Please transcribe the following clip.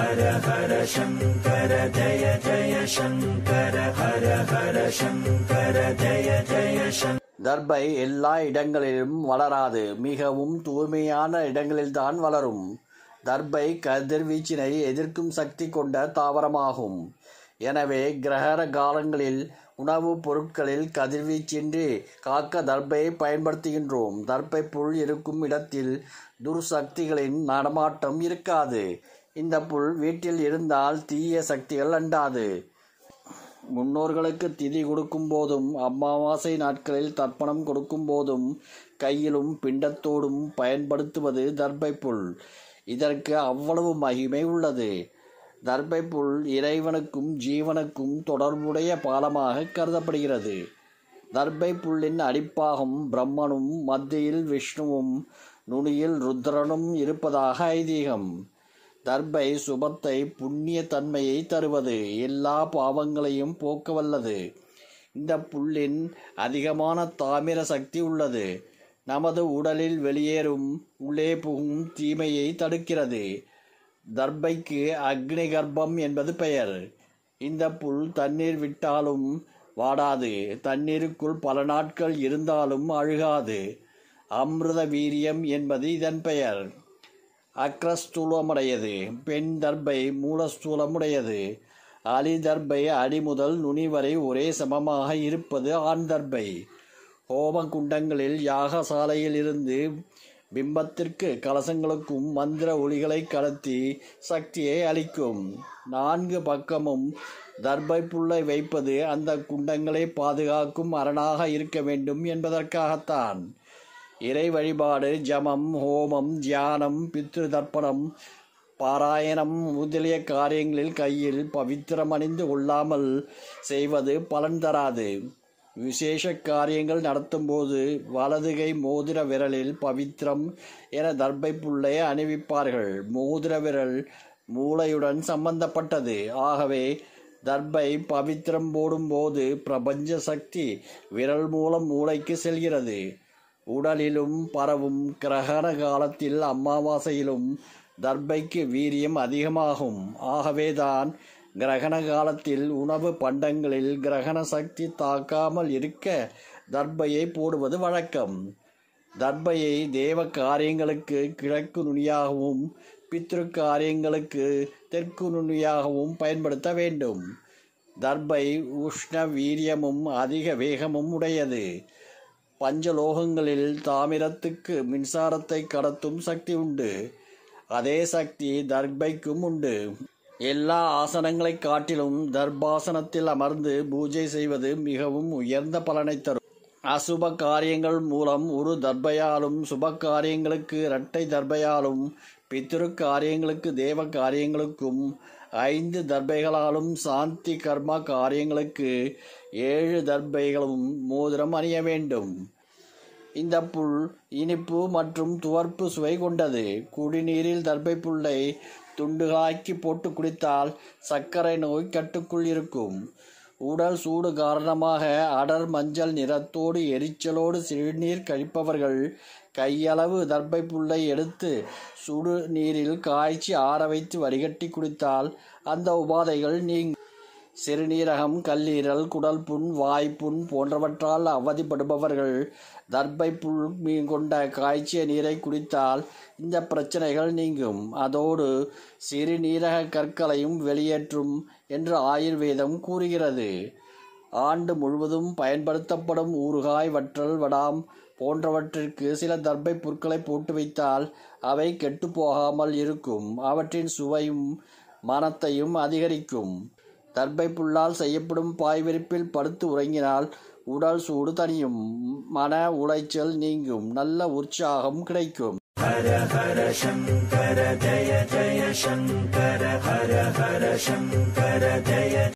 ஹர ஹர சங்கர ஜய ஜய சங்கர ஹர ஹர சங்கர ஜய ஜய சங்கர. தர்பை எல்லா இடங்களிலும் வளராது, மிகவும் தூய்மையான இடங்களில்தான் வளரும். தர்பை கதிர்வீச்சினை எதிர்க்கும் சக்தி கொண்ட தாவரமாகும். எனவே கிரகண காலங்களில் உணவுப் பொருட்களில் கதிர்வீச்சின்றி காக்க தர்பையை பயன்படுத்துகின்றோம். தர்பை புல் இருக்கும் இடத்தில் துர்சக்திகளின் நடமாட்டம் இருக்காது. இந்த புல் வீட்டில் இருந்தால் தீய சக்திகள் அண்டாது. முன்னோர்களுக்கு திதி கொடுக்கும் போதும் அமாவாசை நாட்களில் தர்ப்பணம் கொடுக்கும் போதும் கையிலும் பிண்டத்தோடும் பயன்படுத்துவது தர்பை புல். இதற்கு அவ்வளவு மகிமை உள்ளது. தர்பை புல் இறைவனுக்கும் ஜீவனுக்கும் தொடர்புடைய பாலமாக கருதப்படுகிறது. தர்பை புல்லின் அடிப்பாகம் பிரம்மனும் மத்தியில் விஷ்ணுவும் நுனியில் ருத்ரனும் இருப்பதாக ஐதீகம். தர்பை சுபத்தை புண்ணிய தன்மையை தருவது, எல்லா பாவங்களையும் போக்க வல்லது. இந்த புல்லின் அதிகமான தாமிர சக்தி உள்ளது. நமது உடலில் வெளியேறும் உள்ளே புகும் தீமையை தடுக்கிறது. தர்பைக்கு அக்னி கர்ப்பம் என்பது பெயர். இந்த புல் தண்ணீர் விட்டாலும் வாடாது, தண்ணீருக்குள் பல நாட்கள் இருந்தாலும் அழுகாது. அமிர்த வீரியம் என்பது இதன் பெயர். அக்ரஸ்தூலமுடையது. பெண் தர்பை மூலஸ்தூலமுடையது. அலி தர்பை அடி முதல் நுனி வரை ஒரே சமமாக இருப்பது ஆண் தர்பை. ஹோம குண்டங்களில் யாகசாலையில் இருந்து பிம்பத்திற்கு கலசங்களுக்கும் மந்திர ஒளிகளை கடத்தி சக்தியை அளிக்கும். 4 பக்கமும் தர்பை புல்லை வைப்பது அந்த குண்டங்களை பாதுகாக்கும் அரணாக இருக்க வேண்டும் என்பதற்காகத்தான். இறை வழிபாடு, ஜபம், ஹோமம், தியானம், பித்ரு தர்ப்பணம், பாராயணம் முதலிய காரியங்களில் கையில் பவித்திரம் அணிந்து கொள்ளாமல் செய்வது பலன் தராது. விசேஷ காரியங்கள் நடத்தும்போது வலதுகை மோதிர விரலில் பவித்திரம் என தர்பை புல்லை அணிவிப்பார்கள். மோதிர விரல் மூளையுடன் சம்பந்தப்பட்டது. ஆகவே தர்பை பவித்திரம் போடும்போது பிரபஞ்ச சக்தி விரல் மூலம் மூளைக்கு செல்கிறது. உடலிலும் பரவும். கிரகண காலத்தில் அமாவாசையிலும் தர்பைக்கு வீரியம் அதிகமாகும். ஆகவேதான் கிரகண காலத்தில் உணவு பண்டங்களில் கிரகண சக்தி தாக்காமல் இருக்க தர்பையை போடுவது வழக்கம். தர்பையை தேவ காரியங்களுக்கு கிழக்கு நுனியாகவும் பித்ரு காரியங்களுக்கு தெற்கு நுனியாகவும் பயன்படுத்த வேண்டும். தர்பை உஷ்ண வீரியமும் அதிக வேகமும் உடையது. பஞ்சலோகங்களில் தாமிரத்துக்கு மின்சாரத்தை கடத்தும் சக்தி உண்டு. அதே சக்தி தர்பைக்கும் உண்டு. எல்லா ஆசனங்களை காட்டிலும் தர்பாசனத்தில் அமர்ந்து பூஜை செய்வது மிகவும் உயர்ந்த பலனை தரும். அசுப காரியங்கள் மூலம் ஒரு தர்பையாலும், சுப காரியங்களுக்கு இரட்டை தர்பையாலும், பித்ரு காரியங்களுக்கு தேவ காரியங்களுக்கும் 5 தர்பைகளாலும், சாந்தி கர்மா காரியங்களுக்கு 7 தர்பைகளும் மோதிரம் அணிய வேண்டும். இந்த புல் இனிப்பு மற்றும் துவர்ப்பு சுவை கொண்டது. குடிநீரில் தர்பை புல்லை துண்டுகாக்கி போட்டு குடித்தால் சர்க்கரை நோய் கட்டுக்குள் இருக்கும். உடல் சூடு காரணமாக அடர் மஞ்சள் நிறத்தோடு எரிச்சலோடு சிறுநீர் கழிப்பவர்கள் கையளவு தர்பை புல்லை எடுத்து சுடு நீரில் காய்ச்சி ஆற வைத்து வடிகட்டி குடித்தால் அந்த உபாதைகள் நீங்கும். சிறுநீரகம், கல்லீரல், குடல் புண், வாய்ப்புண் போன்றவற்றால் அவதிப்படுபவர்கள் தர்பை புல் கொண்ட காய்ச்சிய நீரை குடித்தால் இந்த பிரச்சனைகள் நீங்கும். அதோடு சிறுநீரக கற்களையும் வெளியேற்றும் என்று ஆயுர்வேதம் கூறுகிறது. ஆண்டு முழுவதும் பயன்படுத்தப்படும் ஊறுகாய், வற்றல், வடாம் போன்றவற்றிற்கு சில தர்பை புற்களை போட்டு வைத்தால் அவை கெட்டு போகாமல் இருக்கும். அவற்றின் சுவையும் மனத்தையும் அதிகரிக்கும். தர்பை புல்லால் செய்யப்படும் பாய்விரிப்பில் படுத்து உறங்கினால் உடல் சூடு தணியும், மன உளைச்சல் நீங்கும், நல்ல உற்சாகம் கிடைக்கும். ஹர ஹர சங்கர ஜய ஜய சங்கர ஹர ஹர சங்கர ஜய